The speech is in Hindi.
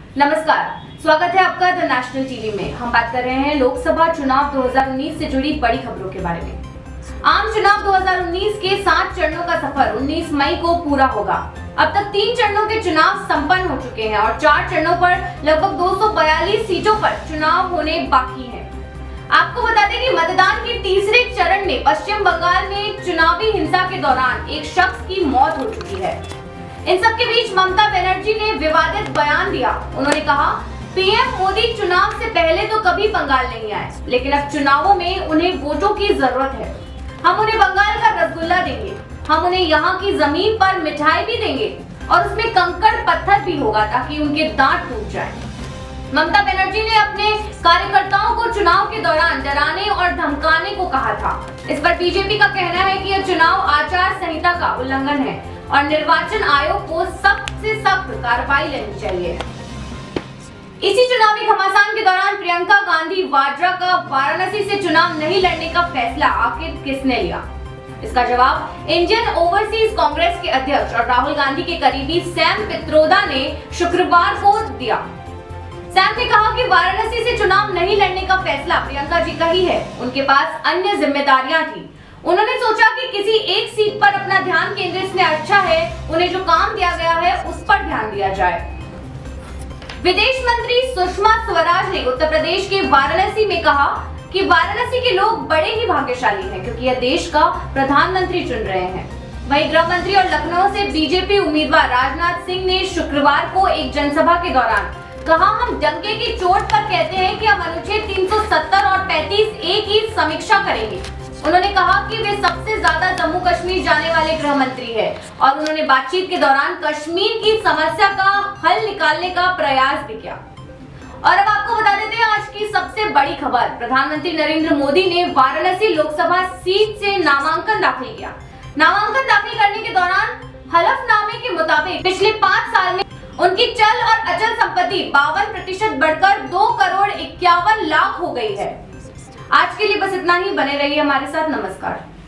नमस्कार, स्वागत है आपका द नेशनल टीवी में। हम बात कर रहे हैं लोकसभा चुनाव 2019 से जुड़ी बड़ी खबरों के बारे में। आम चुनाव 2019 के 7 चरणों का सफर 19 मई को पूरा होगा। अब तक 3 चरणों के चुनाव संपन्न हो चुके हैं और 4 चरणों पर लगभग 242 सीटों पर चुनाव होने बाकी है। आपको बता दें कि मतदान के तीसरे चरण में पश्चिम बंगाल में चुनावी हिंसा के दौरान एक शख्स की मौत हो चुकी है। इन सबके बीच ममता बनर्जी ने विवादित बयान दिया। उन्होंने कहा, पीएम मोदी चुनाव से पहले तो कभी बंगाल नहीं आए, लेकिन अब चुनावों में उन्हें वोटों की जरूरत है। हम उन्हें बंगाल का रसगुल्ला देंगे, हम उन्हें यहाँ की जमीन पर मिठाई भी देंगे और उसमें कंकड़ पत्थर भी होगा ताकि उनके दांत टूट जाएं। ममता बनर्जी ने अपने कार्यकर्ताओं को चुनाव के दौरान डराने और धमकाने को कहा था। इस पर बीजेपी का कहना है कि यह चुनाव आचार संहिता का उल्लंघन है और निर्वाचन आयोग को सख्त से सख्त कार्रवाई लेनी चाहिए। इसी चुनावी घमासान के दौरान प्रियंका गांधी वाड्रा का वाराणसी से चुनाव नहीं लड़ने का फैसला आखिर किसने लिया? इसका जवाब इंडियन ओवरसीज कांग्रेस के अध्यक्ष और राहुल गांधी के करीबी सैम पित्रोदा ने शुक्रवार को दिया। सैम ने कहा कि वाराणसी से चुनाव नहीं लड़ने का फैसला प्रियंका जी का ही है। उनके पास अन्य जिम्मेदारियां थी। उन्होंने सोचा कि किसी एक सीट पर अपना ध्यान केंद्रित करना अच्छा है, उन्हें जो काम दिया गया है उस पर ध्यान दिया जाए। विदेश मंत्री सुषमा स्वराज ने उत्तर प्रदेश के वाराणसी में कहा कि वाराणसी के लोग बड़े ही भाग्यशाली हैं क्योंकि यह देश का प्रधानमंत्री चुन रहे हैं। वहीं गृह मंत्री और लखनऊ से बीजेपी उम्मीदवार राजनाथ सिंह ने शुक्रवार को एक जनसभा के दौरान कहा, हम डंके की चोट पर कहते हैं कि हम अनुच्छेद 370 और 35A की समीक्षा करेंगे। उन्होंने कहा कि वे सबसे ज्यादा जम्मू कश्मीर जाने वाले गृह मंत्री हैं और उन्होंने बातचीत के दौरान कश्मीर की समस्या का हल निकालने का प्रयास भी किया। और अब आपको बता देते हैं आज की सबसे बड़ी खबर। प्रधानमंत्री नरेंद्र मोदी ने वाराणसी लोकसभा सीट से नामांकन दाखिल किया। नामांकन दाखिल करने के दौरान हलफनामे के मुताबिक पिछले 5 साल में उनकी चल और अचल संपत्ति 52% बढ़कर 2,51,00,000 हो गई है। आज के लिए बस इतना ही। बने रहिए हमारे साथ। नमस्कार।